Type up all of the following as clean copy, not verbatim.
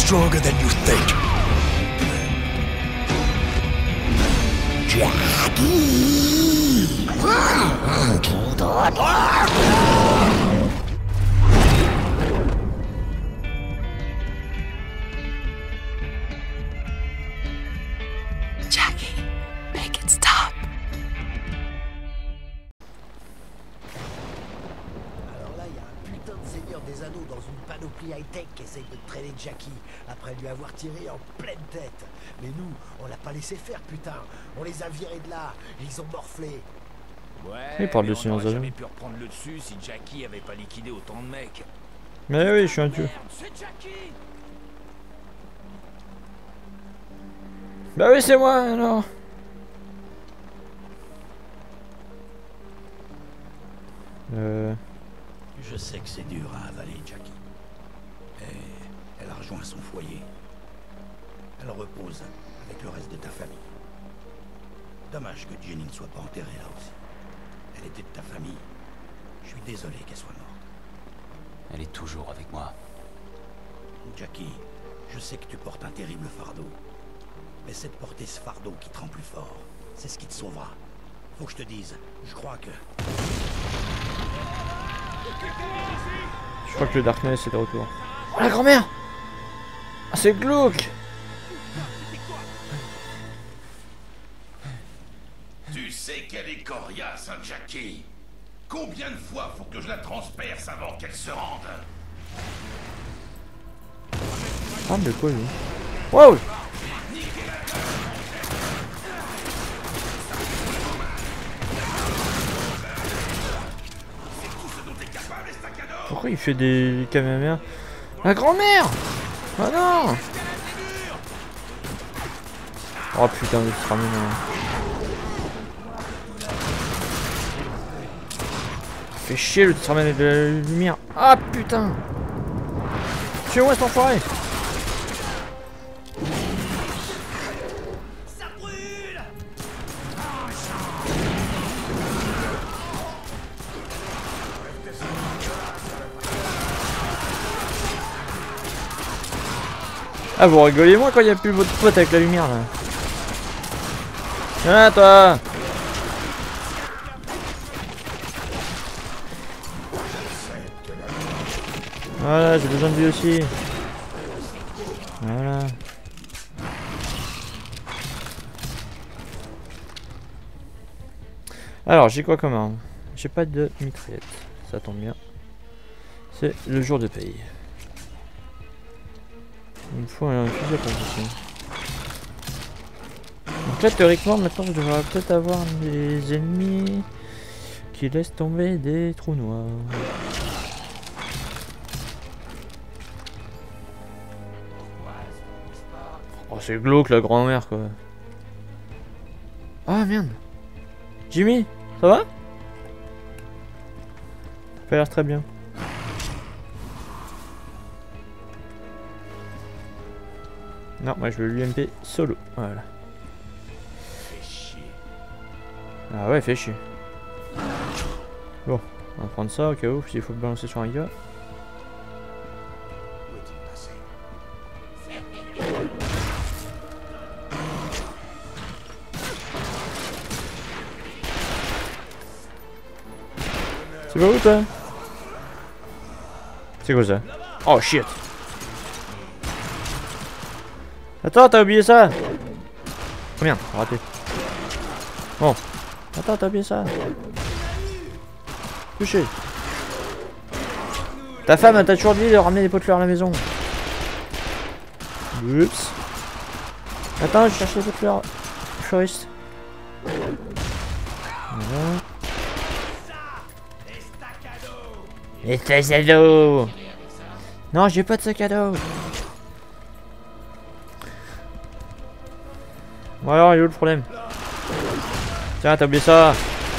stronger than you think. Jackie! Jackie, make it stop. Alors là, il y a un putain de seigneur des anneaux dans une panoplie high-tech qui essaye de traîner Jackie après lui avoir tiré en pleine tête. Mais nous, on l'a pas laissé faire, putain. On les a virés de là. Ils ont morflé. Ouais, Il parle de mais Seigneur on des n'aurait Anneaux. jamais pu reprendre le dessus si Jackie avait pas liquidé autant de mecs. Mais oui, je suis un dieu. Merde, c'est Jackie! Bah oui, c'est moi alors. Je sais que c'est dur à avaler, Jackie. Mais elle a rejoint son foyer. Elle repose avec le reste de ta famille. Dommage que Jenny ne soit pas enterrée là aussi. Elle était de ta famille. Je suis désolé qu'elle soit morte. Elle est toujours avec moi. Jackie, je sais que tu portes un terrible fardeau. Mais c'est de porter ce fardeau qui te rend plus fort. C'est ce qui te sauvera. Faut que je te dise, je crois que... Je crois que le Darkness est de retour. Oh la grand-mère! Ah, c'est glauque! Tu sais qu'elle est coriace, hein, Jackie? Combien de fois faut que je la transperce avant qu'elle se rende? Ah, mais quoi lui? Wow! Pourquoi il fait des caméras? La grand-mère! Ah non! Oh putain, il se ramène. Fait chier le se ramène de la lumière. Ah putain! Tuez-moi cet enfoiré! Ah, vous rigolez moi quand il n'y a plus votre pote avec la lumière là. Ah toi. Voilà, j'ai besoin de lui aussi. Voilà. Alors, j'ai quoi comme arme? J'ai pas de mitraillette. Ça tombe bien. C'est le jour de paye. Il me faut un fusil à pompe ici. Donc là, théoriquement, maintenant, je devrais peut-être avoir des ennemis qui laissent tomber des trous noirs. Oh, c'est glauque la grand-mère quoi. Ah merde. Jimmy, ça va? Ça a l'air très bien. Non, moi je veux l'UMP solo. Voilà. Fais chier. Ah ouais, fait chier. Bon, on va prendre ça au cas où, s'il faut balancer sur un gars. Où est-il passé? C'est pas où toi? C'est quoi ça? Oh shit! Attends, t'as oublié ça? Oh merde, raté. Bon. Attends, t'as oublié ça? Touché. Ta femme, t'as toujours dit de ramener des pots de fleurs à la maison. Oups. Attends, je cherche les pots de fleurs. Fleuriste. Voilà. Et sac à dos. Non, j'ai pas de sac à dos. Bon alors, il est où le problème? Tiens, t'as oublié ça.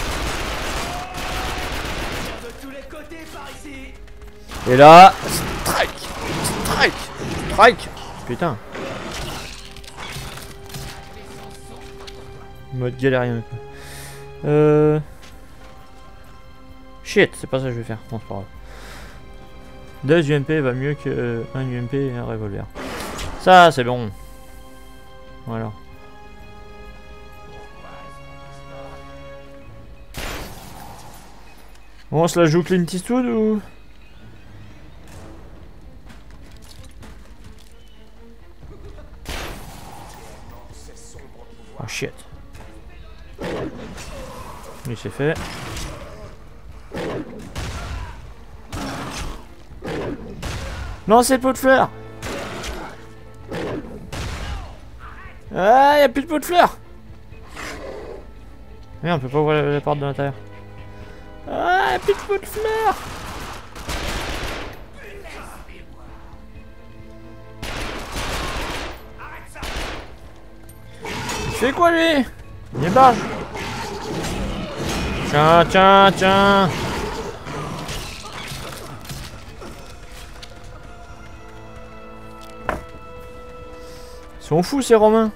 Et là, strike, strike, strike. Putain. Mode galérien quoi. Shit, c'est pas ça que je vais faire. Bon, c'est pas grave. 2 UMP va mieux que un UMP et un revolver. Ça, c'est bon. Voilà. Bon, on se la joue Clint Eastwood ou... Oh shit. Oui, c'est fait. Non, c'est pot de fleurs. Ah, y'a plus de pot de fleurs. Merde, on peut pas ouvrir la porte de l'intérieur. Ah, y'a plus de pot de fleurs. Il fait quoi lui? Il est barge. Tiens, tiens, tiens. Ils sont fous ces Romains.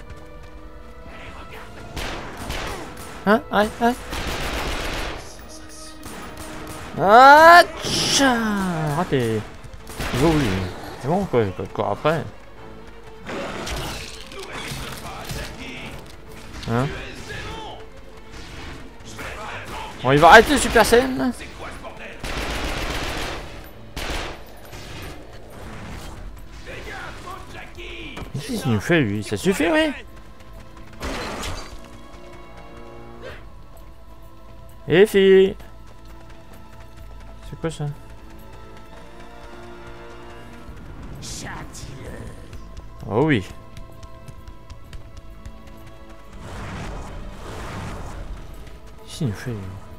Hein? Ouais, ouais. Ah, tcha. Raté. Oh oui. C'est bon quoi, j'ai pas de corps après. Hein? Bon, il va arrêter Super Saiyan. Qu'est-ce qu'il nous fait lui? Ça suffit, oui. Et fille. C'est quoi ça? Oh oui. Qu'est-ce qu'il nous fait lui?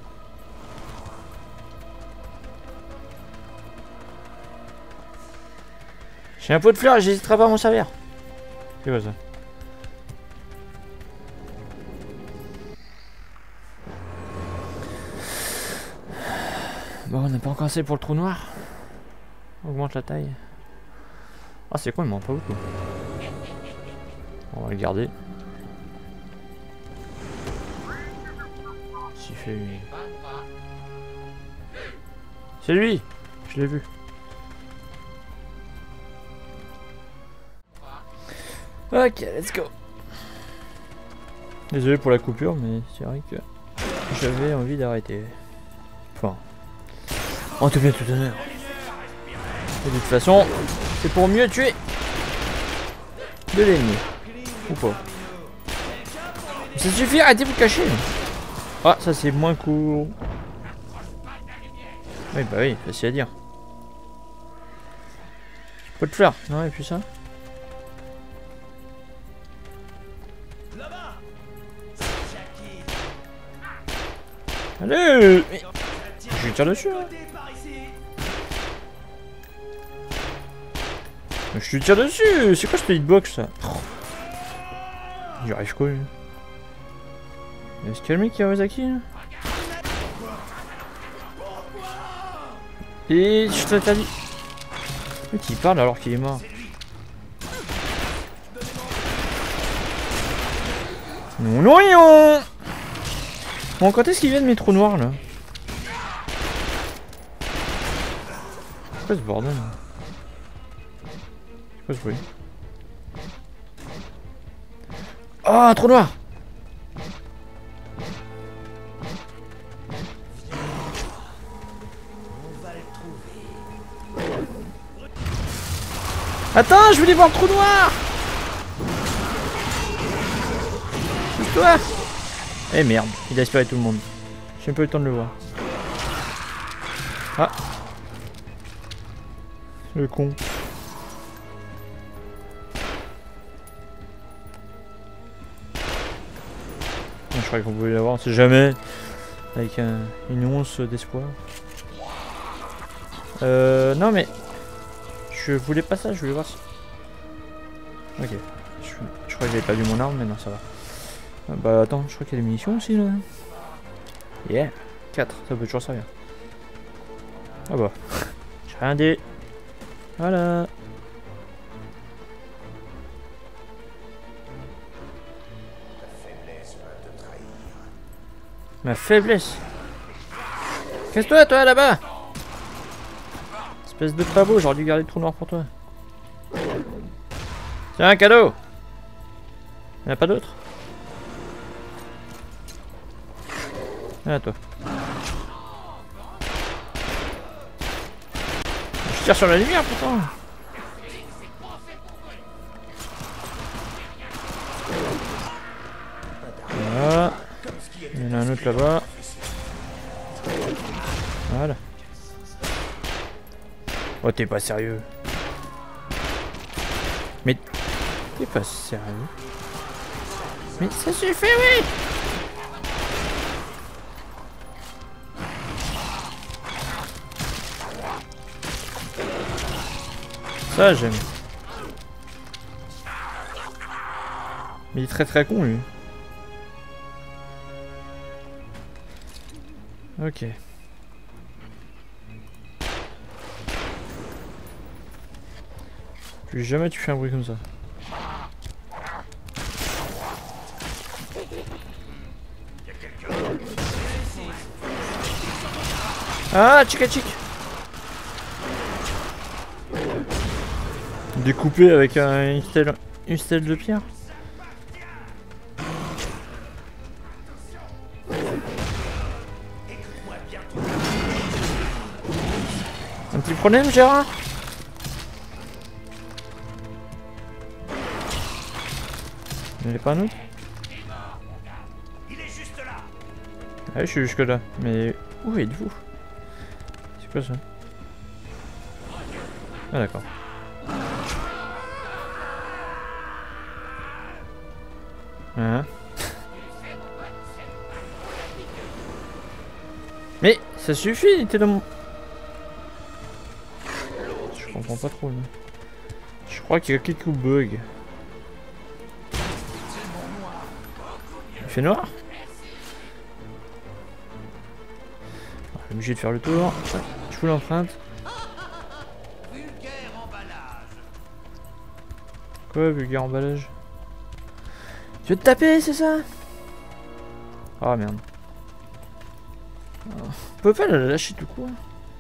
J'ai un pot de fleurs, j'hésiterai pas à m'en servir. C'est quoi ça? Bon, on n'a pas encore assez pour le trou noir. On augmente la taille. Ah, c'est quoi, il manque pas beaucoup. On va le garder. S'il fait... C'est lui! Je l'ai vu. Ok, let's go. Désolé pour la coupure, mais c'est vrai que j'avais envie d'arrêter. Enfin, en tout bien tout honneur. Et de toute façon, c'est pour mieux tuer de l'ennemi. Ou pas. Ça suffit, arrêtez de vous cacher. Ah, ça c'est moins cool. Oui, bah oui, facile à dire. Pot de fleurs, non, et puis ça. Allez! Je lui tire dessus, hein. Je lui tire dessus! C'est quoi cette hitbox ça? J'y arrive quoi lui? Il va se calmer Kawasaki là? Et je t'interdis. Mais il parle alors qu'il est mort. Non non non. Bon, quand est-ce qu'il vient de mes trous noirs là? C'est quoi ce bordel? C'est quoi ce bruit? Oh, un trou noir! Attends, je voulais voir le trou noir! Pousse-toi! Eh merde, il a aspiré tout le monde. J'ai même pas eu le temps de le voir. Ah! Le con. Je croyais qu'on pouvait l'avoir, on sait jamais. Avec une once d'espoir. Non mais... Je voulais pas ça, je voulais voir si... Ok. Je crois que j'avais pas vu mon arme, mais non, ça va. Bah attends, je crois qu'il y a des munitions aussi là. Yeah, 4, ça peut toujours servir. Ah bah. J'ai rien dit. Voilà. Ma faiblesse. Casse-toi toi là-bas. Espèce de pavot, j'aurais dû garder le trou noir pour toi. Tiens, Tiens, un cadeau. Il n'y en a pas d'autre? Ah, toi. Je tire sur la lumière pourtant. Voilà. Il y en a un autre là-bas. Voilà. Oh, t'es pas sérieux. Mais t'es pas sérieux. Mais ça suffit, oui. Ça j'aime. Mais il est très très con lui. Ok. Je vais jamais tuer un bruit comme ça. Ah, chica chic. Découpé avec une stèle de pierre. Un petit problème, Gérard? Il n'y a pas un autre? Ah, je suis jusque là. Mais où êtes-vous? C'est quoi ça? Ah, d'accord. Hein? Mais ça suffit, il était dans mon... Je comprends pas trop. Là. Je crois qu'il y a quelques bugs. Il fait noir? On est obligé de faire le tour. Je fous l'empreinte. Quoi, vulgaire emballage? Tu veux te taper, c'est ça? Ah merde. On peut pas la lâcher tout court.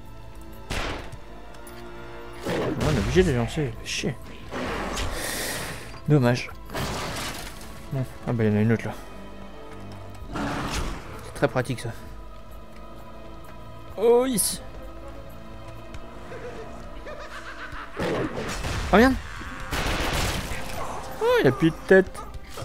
On est obligé de les lancer, chier. Dommage. Bon. Ah bah il y en a une autre là. C'est très pratique ça. Oh yes. Oh merde. Oh il a plus de tête.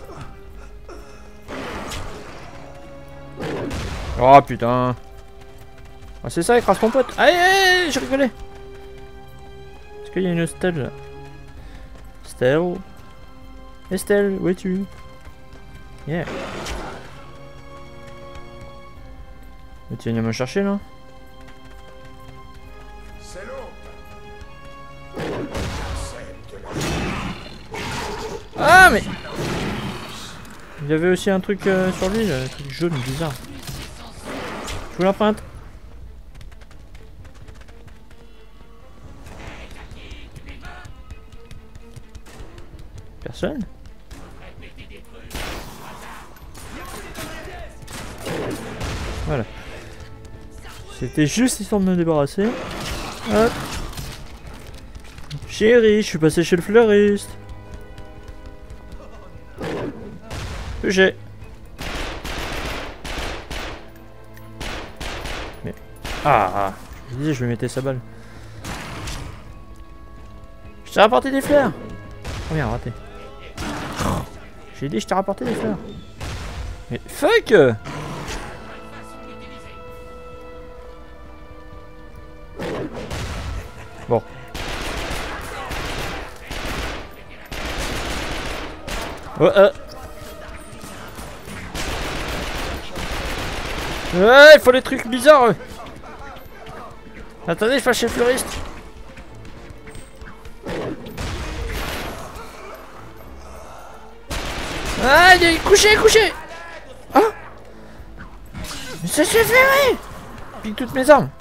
Oh putain. Ah c'est ça, écrase ton pote. Allez, allez, je rigolais. Est-ce qu'il y a une stèle là? Estelle. Estelle, où es-tu? Yeah. Mais tu viens me chercher là? Ah mais... Il y avait aussi un truc sur lui, un truc jaune bizarre. Je vous l'empreinte. Personne? Voilà. C'était juste histoire de me débarrasser. Hop. Chérie, je suis passé chez le fleuriste. J'ai. Mais... Ah, je disais, je vais mettre sa balle. Je t'ai rapporté des fleurs. Oh merde, raté. Oh, j'ai dit, je t'ai rapporté des fleurs. Mais fuck. Bon. Oh, ouais, il faut des trucs bizarres. Attendez, je fâche chez le fleuriste. Ah, il est couché, couché. Ah. Mais ça suffit, oui. Pique toutes mes armes.